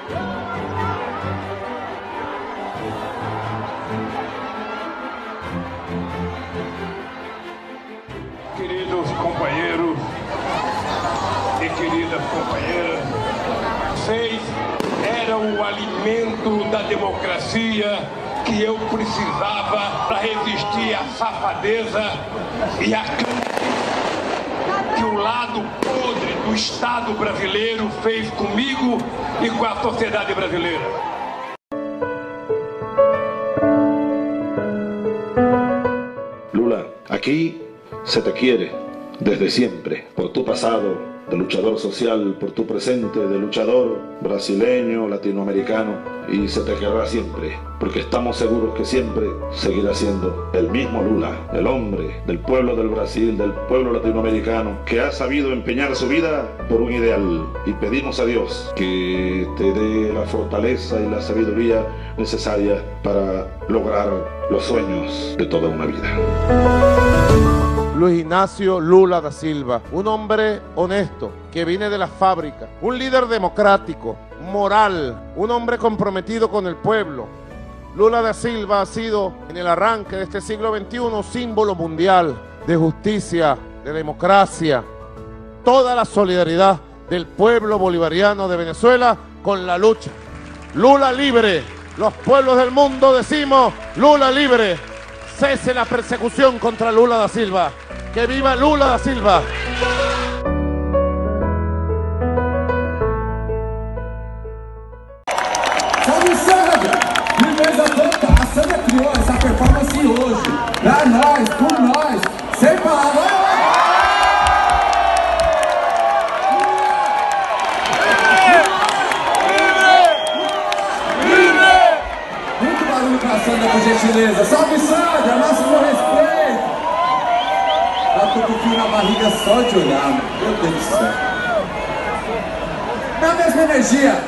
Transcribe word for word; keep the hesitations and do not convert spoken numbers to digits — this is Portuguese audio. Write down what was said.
Queridos companheiros e queridas companheiras, vocês eram o alimento da democracia que eu precisava para resistir à safadeza e à que o lado podre do Estado brasileiro fez comigo e com a sociedade brasileira. Lula, aquí se te quiere desde siempre, por tu pasado de luchador social, por tu presente de luchador brasileño, latinoamericano, y se te querrá siempre, porque estamos seguros que siempre seguirá siendo el mismo Lula, el hombre del pueblo del Brasil, del pueblo latinoamericano, que ha sabido empeñar su vida por un ideal, y pedimos a Dios que te dé la fortaleza y la sabiduría necesaria para lograr los sueños de toda una vida. Luiz Inácio Lula da Silva, un hombre honesto que viene de la fábrica, un líder democrático, moral, un hombre comprometido con el pueblo. Lula da Silva ha sido en el arranque de este siglo veintiuno símbolo mundial de justicia, de democracia, toda la solidaridad del pueblo bolivariano de Venezuela con la lucha. Lula libre, los pueblos del mundo decimos Lula libre, cese la persecución contra Lula da Silva. ¡Que viva Lula da Silva! Salve, salve! Firmeza total, a Sandra criou essa performance hoje. Pra nós, por nós, sem palavras. Muito barulho pra Sandra, por gentileza. Salve, Sandra! Máximo respeito! Eu tô com fio na barriga só de olhar, meu Deus do céu. Na mesma energia,